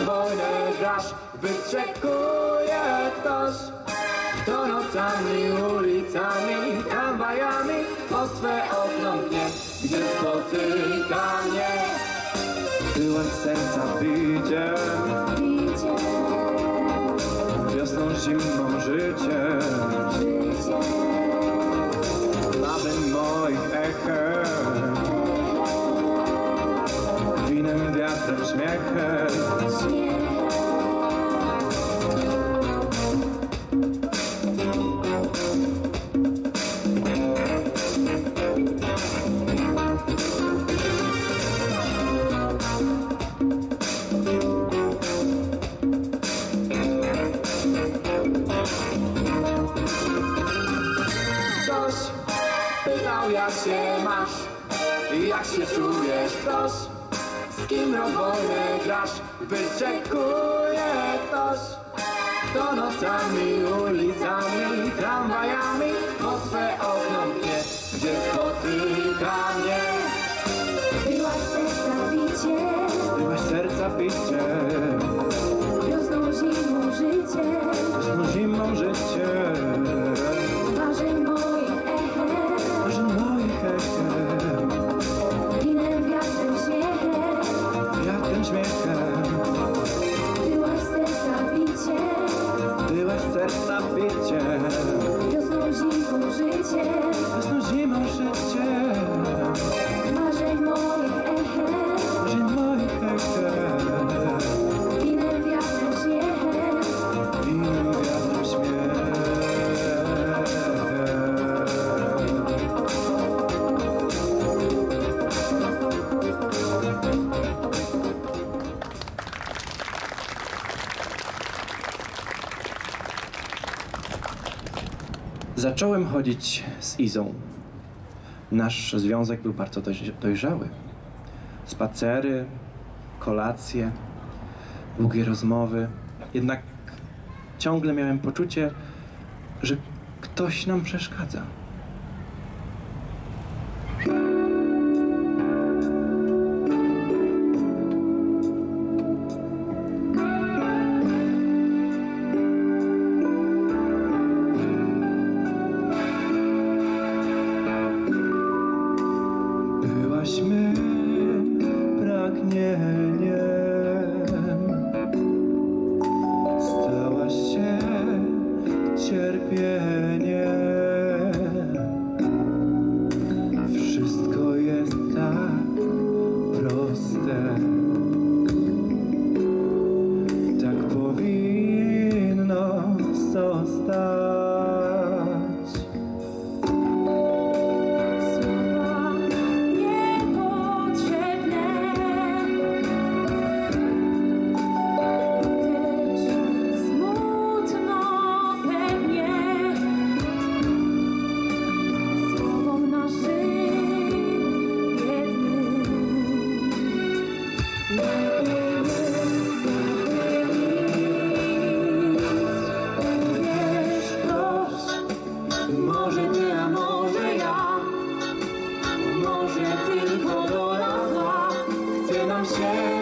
wojnę grasz, wyczekuje ktoś, kto nocami, ulicami, tramwajami pod Twe okno mknie, gdzie spotyka mnie. Byłaś serca bicie, wiosną, zimą, życie, marzeń moich echem, winem, wiatrem, śmiechem. Ktoś pytał, jak się masz, jak się czujesz. Ktoś, z kim wojnę grasz, wyczekuje ktoś, kto nocami, ulicami, tramwajami pod Twe okno mknie, gdzie spotyka mnie. Byłaś serca bicie, byłaś serca bicie, wiosną, zimą, życie, wiosną, zimą, życie, marzeń moich echem, marzeń moich echem, winem, wiatrem, śmiechem. wiatrem, śmiechem. Byłaś serca bicie, byłaś serca bicie, wiosną, zimą, życie, wiosną, zimą, życie, marzeń moich echem, marzeń moich echem, winem, wiatrem, śmiechem. winem, wiatrem, śmiechem. Zacząłem chodzić z Izą. Nasz związek był bardzo dojrzały. Spacery, kolacje, długie rozmowy. Jednak ciągle miałem poczucie, że ktoś nam przeszkadza. Byłaś mym pragnieniem, stałaś się cierpieniem. Wszystko jest tak proste, tak powinno zostać. Może ty, a może ja, może tylko dola zła chce nam się